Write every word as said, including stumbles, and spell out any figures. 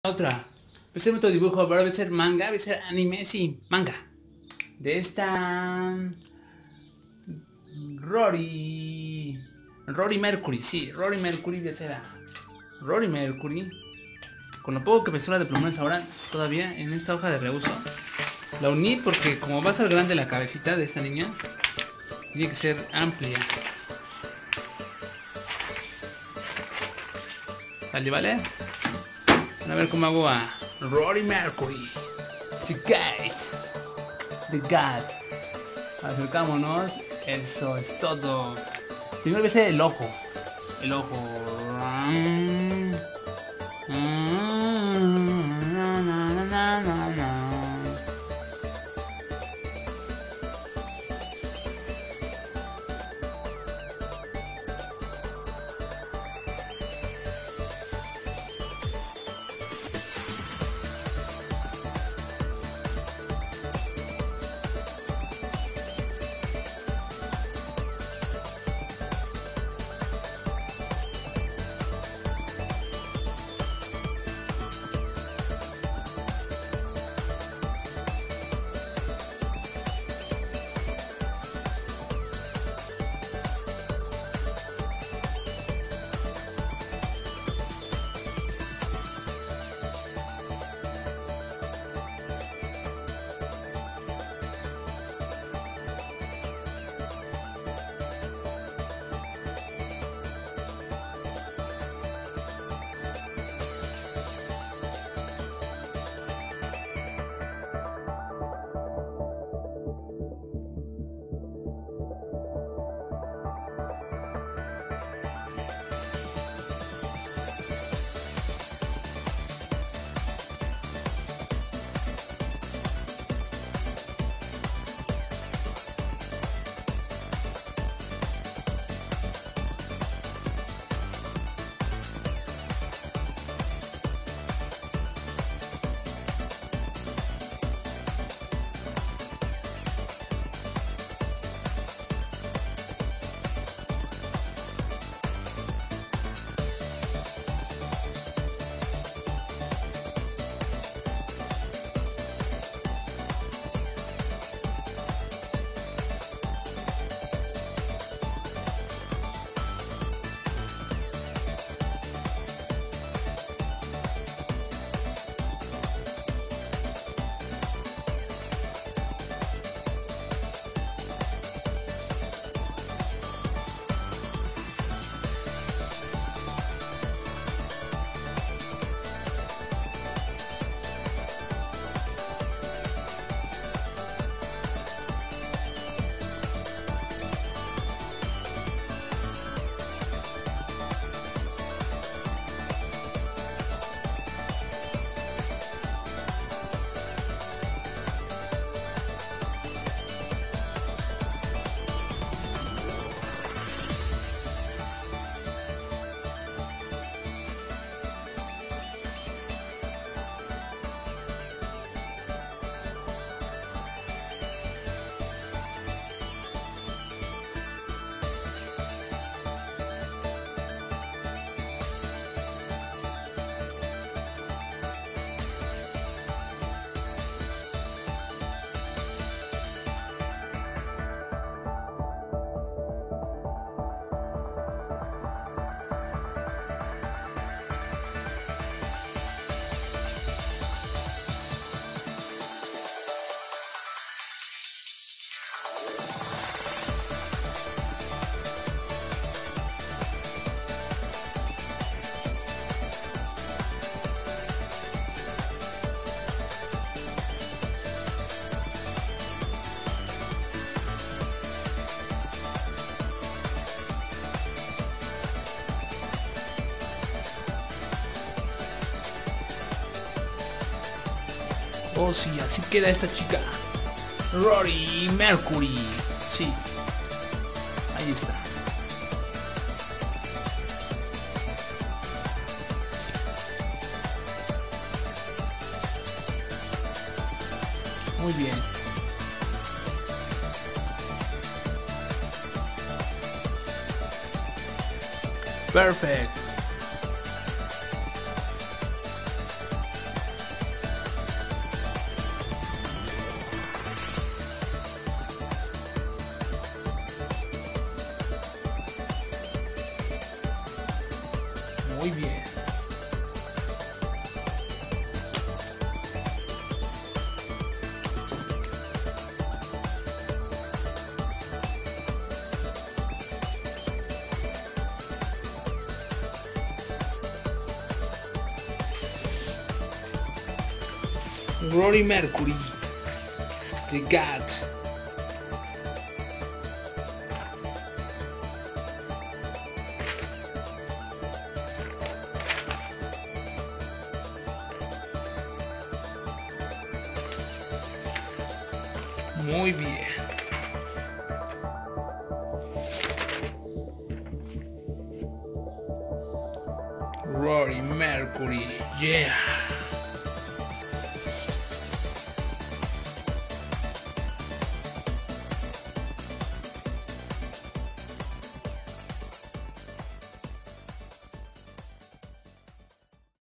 Otra. Este es otro dibujo, ahora va a ser manga, va a ser anime, sí, manga. De esta... Rory... Rory Mercury, sí, Rory Mercury, ya será. Rory Mercury. Con lo poco que pesó la de plumones ahora, todavía en esta hoja de reuso. La uní porque como va a ser grande la cabecita de esta niña, tiene que ser amplia. ¿Vale, vale? A ver cómo hago a Rory Mercury. The Gate. The God. Acercámonos. Eso es todo. Primero voy a hacer el ojo. El ojo. Oh sí, así queda esta chica. Rory Mercury. Sí. Ahí está. Muy bien. Perfect. Rory Mercury. The God. Muy bien. Rory Mercury, yeah.